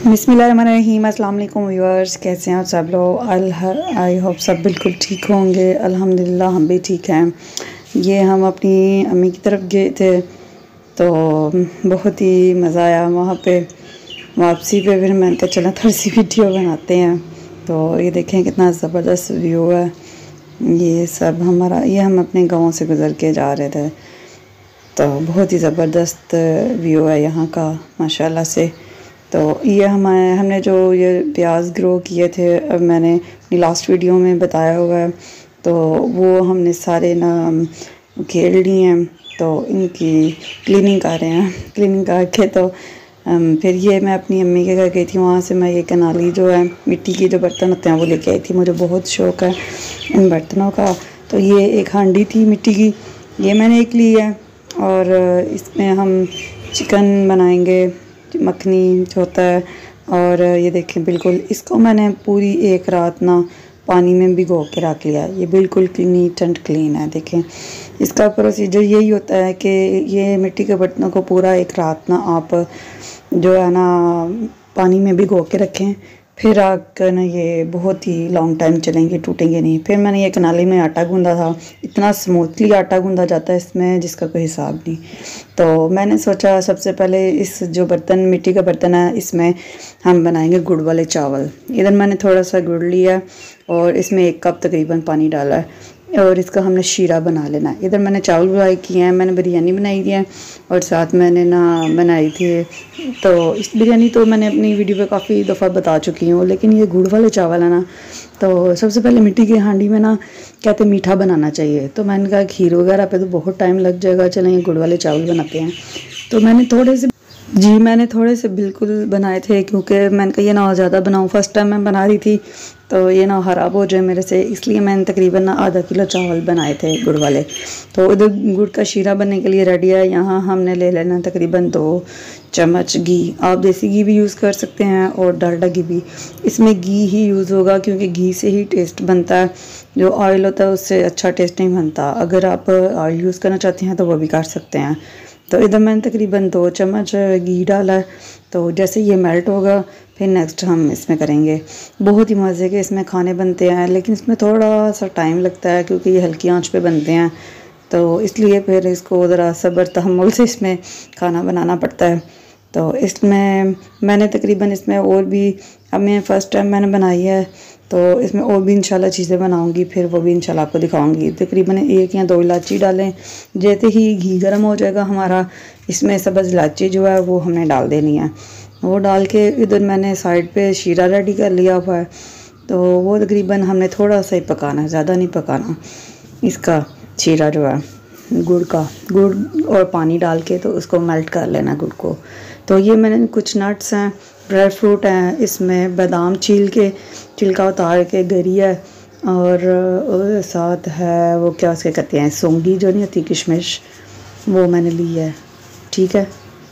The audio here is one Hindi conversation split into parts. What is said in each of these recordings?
बिस्मिल्लाहिर्रहमानिर्रहीम। अस्सलाम वालेकुम व्यूअर्स, कैसे हैं आप सब लोग? आई होप सब बिल्कुल ठीक होंगे। अल्हम्दुलिल्लाह हम भी ठीक हैं। ये हम अपनी अम्मी की तरफ गए थे तो बहुत ही मज़ा आया वहाँ पे। वापसी पे फिर मैंने कहा चलो थोड़ी सी वीडियो बनाते हैं। तो ये देखें कितना ज़बरदस्त व्यू है। ये सब ये हम अपने गाँव से गुज़र के जा रहे थे तो बहुत ही ज़बरदस्त व्यू है यहाँ का माशाल्लाह से। तो ये हमने जो ये प्याज ग्रो किए थे, अब मैंने अपनी लास्ट वीडियो में बताया हुआ है, तो वो हमने सारे ना घेर लिए हैं। तो इनकी क्लीनिंग कर रहे हैं। क्लीनिंग करके तो फिर ये मैं अपनी अम्मी के घर गई थी। वहाँ से मैं ये कनाली जो है मिट्टी के जो बर्तन होते हैं वो लेके आई थी। मुझे बहुत शौक़ है इन बर्तनों का। तो ये एक हांडी थी मिट्टी की, ये मैंने एक ली है और इसमें हम चिकन बनाएंगे, मखनी जो होता है। और ये देखें बिल्कुल इसको मैंने पूरी एक रात ना पानी में भिगो के रख लिया। ये बिल्कुल नीट एंड क्लीन है। देखें इसका प्रोसीजर यही होता है कि ये मिट्टी के बर्तनों को पूरा एक रात ना आप जो है ना पानी में भिगो के रखें, फिर आकर ना ये बहुत ही लॉन्ग टाइम चलेंगे, टूटेंगे नहीं। फिर मैंने ये कनाली में आटा गूंदा था, इतना स्मूथली आटा गूंदा जाता है इसमें जिसका कोई हिसाब नहीं। तो मैंने सोचा सबसे पहले इस जो बर्तन मिट्टी का बर्तन है इसमें हम बनाएंगे गुड़ वाले चावल। इधर मैंने थोड़ा सा गुड़ लिया और इसमें 1 कप तकरीबन पानी डाला है और इसका हमने शीरा बना लेना है। इधर मैंने चावल फ्राई किए हैं, मैंने बिरयानी बनाई थी और साथ मैंने ना बनाई थी। तो इस बिरयानी तो मैंने अपनी वीडियो पे काफ़ी दफ़ा बता चुकी हूँ, लेकिन ये गुड़ वाले चावल है ना, तो सबसे पहले मिट्टी की हांडी में ना कहते मीठा बनाना चाहिए। तो मैंने कहा खीर वगैरह पे तो बहुत टाइम लग जाएगा, चलें ये गुड़ वाले चावल बनाते हैं। तो मैंने थोड़े से बिल्कुल बनाए थे, क्योंकि मैंने कहा ये ना ज़्यादा बनाऊँ। फर्स्ट टाइम मैं बना रही थी तो ये ना ख़राब हो जाए मेरे से, इसलिए मैंने तकरीबन ना आधा किलो चावल बनाए थे गुड़ वाले। तो इधर गुड़ का शीरा बनने के लिए रेडी है। यहाँ हमने ले लेना तकरीबन 2 चम्मच घी। आप देसी घी भी यूज़ कर सकते हैं और डालडा घी भी। इसमें घी ही यूज़ होगा क्योंकि घी से ही टेस्ट बनता है। जो ऑयल होता है उससे अच्छा टेस्ट नहीं बनता। अगर आप ऑयल यूज़ करना चाहते हैं तो वो भी कर सकते हैं। तो इधर मैंने तकरीबन 2 चम्मच घी डाला है। तो जैसे ये मेल्ट होगा फिर नेक्स्ट हम इसमें करेंगे। बहुत ही मज़े के इसमें खाने बनते हैं, लेकिन इसमें थोड़ा सा टाइम लगता है क्योंकि ये हल्की आंच पे बनते हैं, तो इसलिए फिर इसको ज़रा सब्र तहम्मुल से इसमें खाना बनाना पड़ता है। तो इसमें मैंने तकरीबन इसमें और भी, अब मैं फ़र्स्ट टाइम मैंने बनाई है तो इसमें और भी इंशाल्लाह चीज़ें बनाऊंगी, फिर वो भी इंशाल्लाह आपको दिखाऊंगी। तकरीबन 1 या 2 इलायची डालें। जैसे ही घी गर्म हो जाएगा हमारा, इसमें सब्ज़ इलायची जो है वो हमने डाल देनी है। वो डाल के इधर मैंने साइड पे शीरा रेडी कर लिया हुआ है। तो वो तकरीबन हमने थोड़ा सा ही पकाना है, ज़्यादा नहीं पकाना। इसका शीरा जो है गुड़ और पानी डाल के तो उसको मेल्ट कर लेना गुड़ को। तो ये मैंने कुछ नट्स हैं, ड्राई फ्रूट हैं, इसमें बादाम छिलका उतार के गरी है और साथ है वो क्या उसके कहते हैं सौंगी जो नहीं होती, किशमिश, वो मैंने ली है। ठीक है,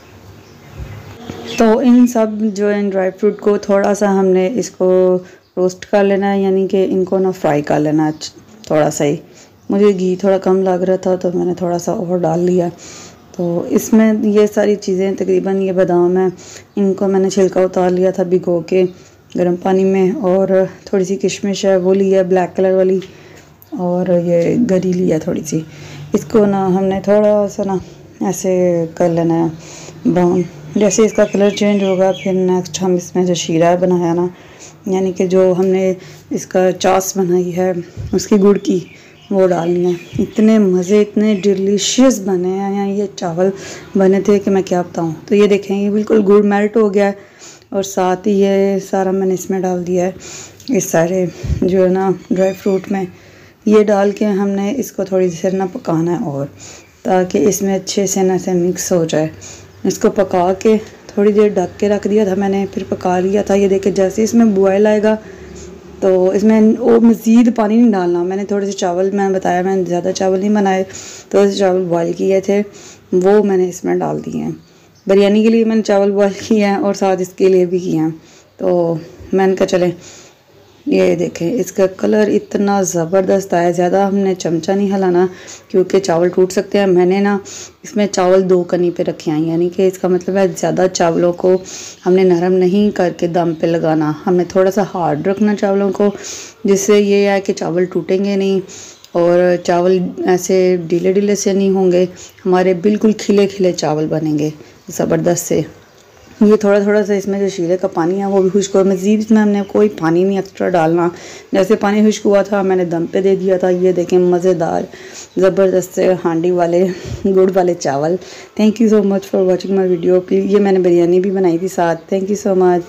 तो इन सब जो इन ड्राई फ्रूट को थोड़ा सा हमने इसको रोस्ट कर लेना है, यानी कि इनको ना फ्राई कर लेना है थोड़ा सा ही। मुझे घी थोड़ा कम लग रहा था तो मैंने थोड़ा सा और डाल लिया। तो इसमें ये सारी चीज़ें तकरीबन, ये बादाम है, इनको मैंने छिलका उतार लिया था भिगो के गर्म पानी में, और थोड़ी सी किशमिश है वो ली है ब्लैक कलर वाली, और ये गरी लिया थोड़ी सी। इसको ना हमने थोड़ा सा ना ऐसे कर लेना है ब्राउन। जैसे इसका कलर चेंज होगा फिर नेक्स्ट हम इसमें जो शीरा बनाया ना, यानी कि जो हमने इसका चास बनाई है उसकी गुड़ की, वो डालनी है। इतने मज़े, इतने डिलीशियस बने हैं यहाँ, ये चावल बने थे कि मैं क्या बताऊँ। तो ये देखें ये बिल्कुल गुड़ मेल्ट हो गया है और साथ ही ये सारा मैंने इसमें डाल दिया है, इस सारे जो है ना ड्राई फ्रूट में ये डाल के हमने इसको थोड़ी देर ना पकाना है, और ताकि इसमें अच्छे से ना से मिक्स हो जाए। इसको पका के थोड़ी देर ढक के रख दिया था मैंने, फिर पका लिया था। ये देखे जैसे इसमें बॉयल आएगा तो इसमें वो मज़ीद पानी नहीं डालना। मैंने थोड़े से चावल, मैंने बताया मैंने ज़्यादा चावल नहीं बनाए, थोड़े से चावल बॉयल किए थे वो मैंने इसमें डाल दिए हैं। बिरयानी के लिए मैंने चावल बॉयल किए हैं और साथ इसके लिए भी किए हैं। तो मैंने कहा चले ये देखें इसका कलर इतना ज़बरदस्त आया। ज़्यादा हमने चमचा नहीं हिलाना क्योंकि चावल टूट सकते हैं। मैंने ना इसमें चावल 2 कनी पे रखे हैं, यानी कि इसका मतलब है ज़्यादा चावलों को हमने नरम नहीं करके दम पे लगाना, हमने थोड़ा सा हार्ड रखना चावलों को, जिससे ये है कि चावल टूटेंगे नहीं और चावल ऐसे ढीले ढीले से नहीं होंगे, हमारे बिल्कुल खिले खिले चावल बनेंगे ज़बरदस्त से। ये थोड़ा थोड़ा सा इसमें जो शीरे का पानी है वो भी खुश्क हो, मज़ीद इसमें हमने कोई पानी नहीं एक्स्ट्रा डालना। जैसे पानी खुश्क हुआ था मैंने दम पे दे दिया था। ये देखें मज़ेदार ज़बरदस्त से हांडी वाले गुड़ वाले चावल। Thank you so much for watching my video. Please, ये मैंने बिरयानी भी बनाई थी साथ। Thank you so much.